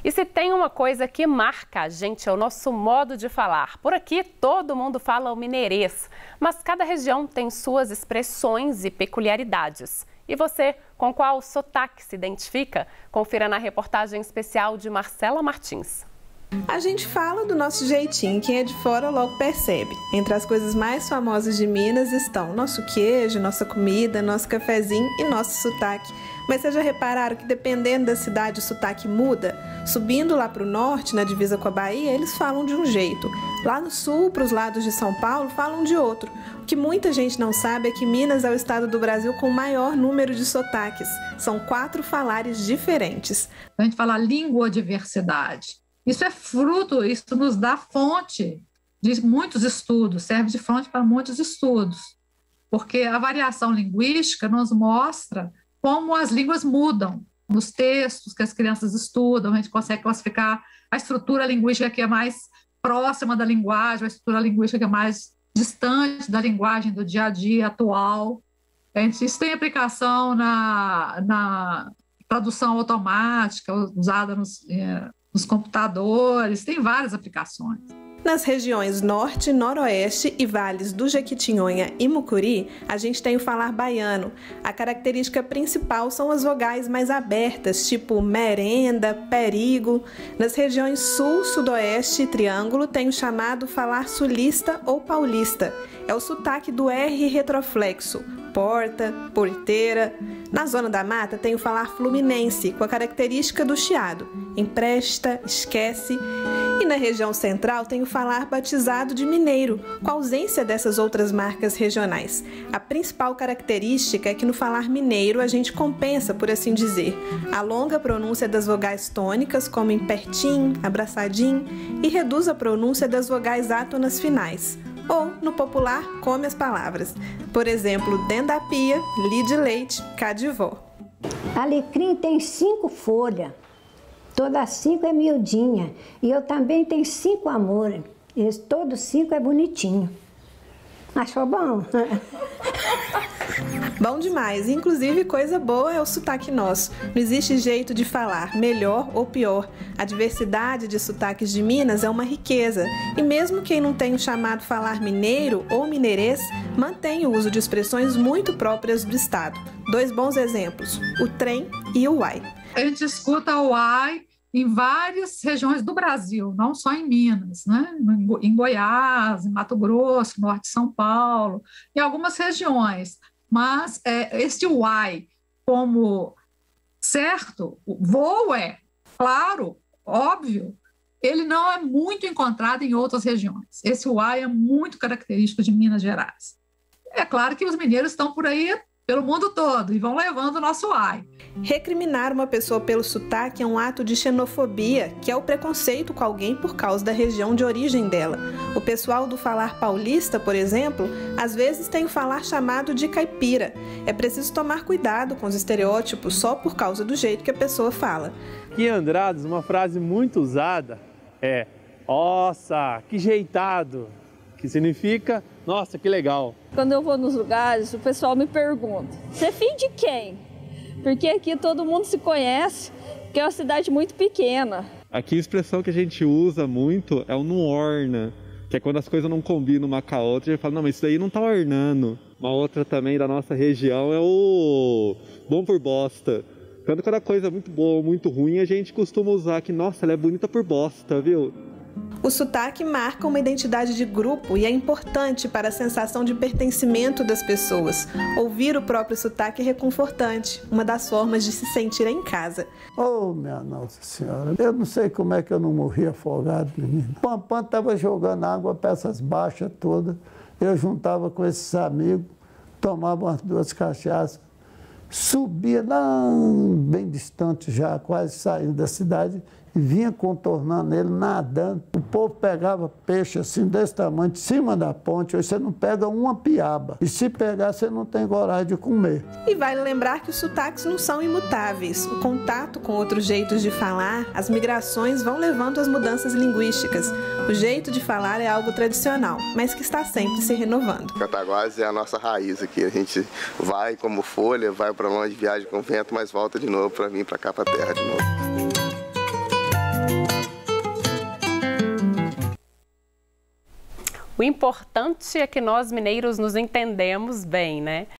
E se tem uma coisa que marca a gente, é o nosso modo de falar. Por aqui, todo mundo fala o mineirês, mas cada região tem suas expressões e peculiaridades. E você, com qual sotaque se identifica? Confira na reportagem especial de Marcela Martins. A gente fala do nosso jeitinho, quem é de fora logo percebe. Entre as coisas mais famosas de Minas estão nosso queijo, nossa comida, nosso cafezinho e nosso sotaque. Mas vocês já repararam que dependendo da cidade o sotaque muda? Subindo lá para o norte, na divisa com a Bahia, eles falam de um jeito. Lá no sul, para os lados de São Paulo, falam de outro. O que muita gente não sabe é que Minas é o estado do Brasil com o maior número de sotaques. São 4 falares diferentes. A gente fala linguodiversidade. Isso é fruto, isso nos dá fonte de muitos estudos, serve de fonte para muitos estudos, porque a variação linguística nos mostra como as línguas mudam nos textos que as crianças estudam. A gente consegue classificar a estrutura linguística que é mais próxima da linguagem, a estrutura linguística que é mais distante da linguagem do dia a dia atual. Isso tem aplicação na tradução automática usada nos computadores, tem várias aplicações. Nas regiões norte, noroeste e vales do Jequitinhonha e Mucuri, a gente tem o falar baiano. A característica principal são as vogais mais abertas, tipo merenda, perigo. Nas regiões sul, sudoeste e triângulo tem o chamado falar sulista ou paulista. É o sotaque do R retroflexo, porta, porteira. Na zona da mata tem o falar fluminense, com a característica do chiado, empresta, esquece. E na região central tem o falar batizado de mineiro, com a ausência dessas outras marcas regionais. A principal característica é que no falar mineiro a gente compensa, por assim dizer, a longa pronúncia das vogais tônicas, como em pertinho, abraçadinho, e reduz a pronúncia das vogais átonas finais. Ou, no popular, come as palavras. Por exemplo, dentro da pia, li de leite, cá de vó. Alecrim tem 5 folhas. Todas 5 é miudinha. E eu também tenho 5 amores. Todos 5 é bonitinho. Achou bom? Bom demais. Inclusive, coisa boa é o sotaque nosso. Não existe jeito de falar, melhor ou pior. A diversidade de sotaques de Minas é uma riqueza. E mesmo quem não tem o chamado falar mineiro ou mineirês, mantém o uso de expressões muito próprias do estado. 2 bons exemplos, o trem e o uai. A gente escuta o uai em várias regiões do Brasil, não só em Minas, né? Em Goiás, em Mato Grosso, norte de São Paulo, em algumas regiões. Mas este uai como certo, voo é, claro, óbvio, ele não é muito encontrado em outras regiões. Esse uai é muito característico de Minas Gerais. É claro que os mineiros estão por aí pelo mundo todo e vão levando o nosso uai. Recriminar uma pessoa pelo sotaque é um ato de xenofobia, que é o preconceito com alguém por causa da região de origem dela. O pessoal do falar paulista, por exemplo, às vezes tem o falar chamado de caipira. É preciso tomar cuidado com os estereótipos só por causa do jeito que a pessoa fala. Aqui em Andradas, uma frase muito usada é "Nossa, que jeitado!", que significa "Nossa, que legal!". Quando eu vou nos lugares, o pessoal me pergunta: "Você é filho de quem?", porque aqui todo mundo se conhece, porque é uma cidade muito pequena. Aqui a expressão que a gente usa muito é o "não orna", que é quando as coisas não combinam uma com a outra, a gente fala: "Não, mas isso daí não tá ornando". Uma outra também da nossa região é o "bom por bosta". Quando a coisa é muito boa ou muito ruim, a gente costuma usar que "nossa, ela é bonita por bosta, viu?". O sotaque marca uma identidade de grupo e é importante para a sensação de pertencimento das pessoas. Ouvir o próprio sotaque é reconfortante, uma das formas de se sentir em casa. Oh, minha Nossa Senhora, eu não sei como é que eu não morri afogado, menino. O Pampam estava jogando água para essas baixas todas, eu juntava com esses amigos, tomava umas 2 cachaças, subia lá bem distante já, quase saindo da cidade, e vinha contornando ele, nadando. O povo pegava peixe assim, desse tamanho, de cima da ponte. Hoje você não pega uma piaba. E se pegar, você não tem coragem de comer. E vale lembrar que os sotaques não são imutáveis. O contato com outros jeitos de falar, as migrações vão levando às mudanças linguísticas. O jeito de falar é algo tradicional, mas que está sempre se renovando. Cataguases é a nossa raiz aqui. A gente vai como folha, vai para longe, viaja com vento, mas volta de novo para vir para cá, para a terra de novo. O importante é que nós mineiros nos entendemos bem, né?